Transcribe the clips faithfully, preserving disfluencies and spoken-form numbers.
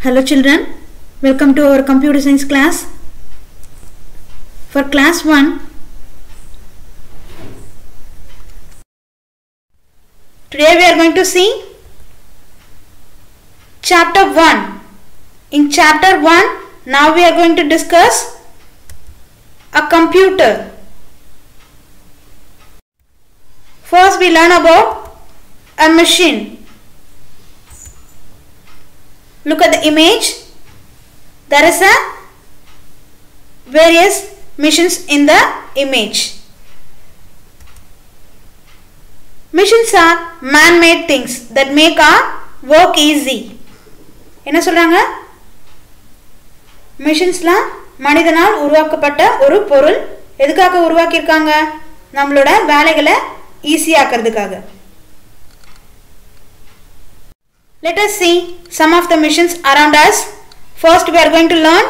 Hello children, welcome to our computer science class. For class one, today we are going to see chapter one. In chapter one, now we are going to discuss a computer. First we learn about a machine. Look at the image. There is a various machines in the image. Machines are man-made things that make our work easy. என்ன சொல்றாங்க? Machines-லாம் மனிதனால் உருவாக்கப்பட்ட ஒரு பொருள். எதுக்காக உருவாக்கி இருக்காங்க? நம்மளோட வேலைகளை ஈஸி ஆக்கிறதுக்காக. Let us see some of the machines around us. First we are going to learn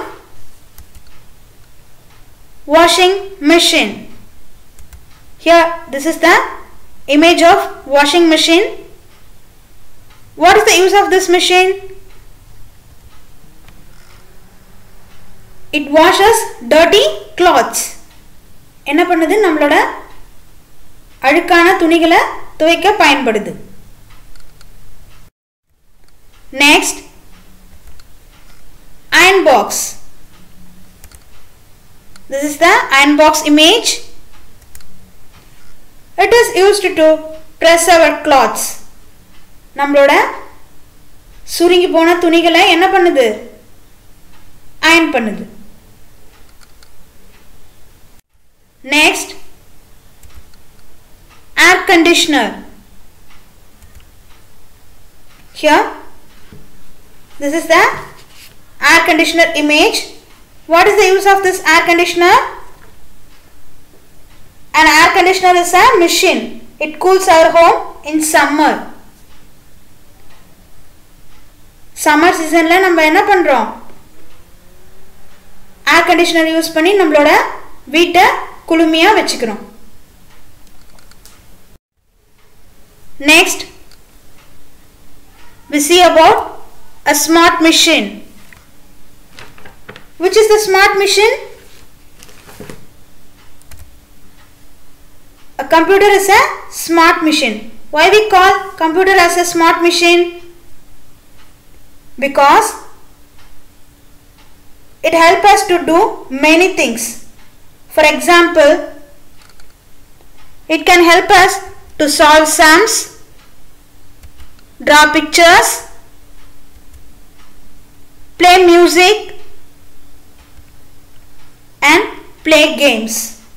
washing machine. Here this is the image of washing machine. What is the use of this machine? It washes dirty clothes. என்ன பண்ணுது? நம்மளோட அழுக்கான துணிகளை துவைக்க பயன்படுது. Next, iron box. This is the iron box image. It is used to press our clothes. நம்மளோட சுருங்கி போன துணிகளை என்ன பண்ணுது? iron பண்ணுது. Next, air conditioner. Here this is the air conditioner image. What is the use of this air conditioner? An air conditioner is a machine. It cools our home in summer. Summer season la நம்ம என்ன பண்றோம்? air conditioner use பண்ணி நம்மளோட வீட்டை குளுமையா வெச்சுக்கிறோம். Next, we see about a smart machine. Which is the smart machine? A computer is a smart machine. Why we call computer as a smart machine? Because it helps us to do many things. For example, it can help us to solve sums, draw pictures, play music and play games.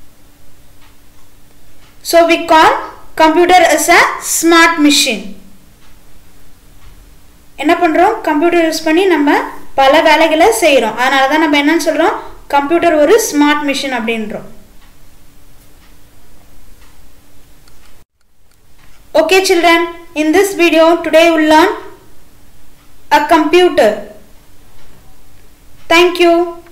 So we call computer as a smart machine. என்ன பண்றோம்? Computer use பண்ணி நம்ம பல வேலைகளை செய்றோம். அதனால தான் நம்ம என்னன்னு சொல்றோம்? கம்ப்யூட்டர் ஒரு ஸ்மார்ட் மெஷின் அப்படின்றோம். Okay children, in this video today we will learn a computer. Thank you.